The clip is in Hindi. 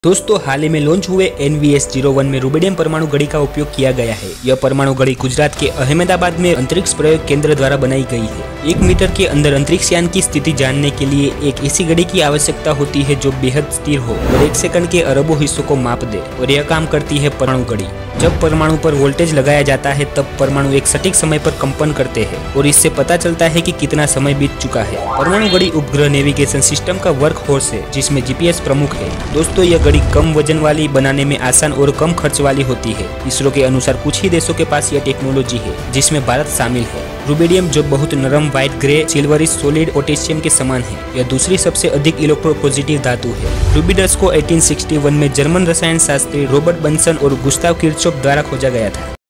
दोस्तों हाल ही में लॉन्च हुए NVS-01 में रुबिडियम परमाणु घड़ी का उपयोग किया गया है। यह परमाणु घड़ी गुजरात के अहमदाबाद में अंतरिक्ष प्रयोग केंद्र द्वारा बनाई गई है। 1 मीटर के अंदर अंतरिक्ष यान की स्थिति जानने के लिए एक ऐसी घड़ी की आवश्यकता होती है जो बेहद स्थिर हो और 1 सेकंड के अरबों हिस्सों को माप दे, और यह काम करती है परमाणु घड़ी। जब परमाणु पर वोल्टेज लगाया जाता है तब परमाणु एक सटीक समय पर कंपन करते हैं और इससे पता चलता है कि कितना समय बीत चुका है। परमाणु घड़ी उपग्रह नेविगेशन सिस्टम का वर्क होर्स है, जिसमें GPS प्रमुख है। दोस्तों यह घड़ी कम वजन वाली, बनाने में आसान और कम खर्च वाली होती है। इसरो के अनुसार कुछ ही देशों के पास यह टेक्नोलॉजी है, जिसमें भारत शामिल है। रुबिडियम जो बहुत नरम white grey silverish solid potassium के समान है, यह दूसरी सबसे अधिक इलेक्ट्रोपॉजिटिव धातु है। रुबिडस को 1861 में जर्मन रसायन शास्त्री रॉबर्ट बंसन और गुस्ताव किर्चॉफ द्वारा खोजा गया था।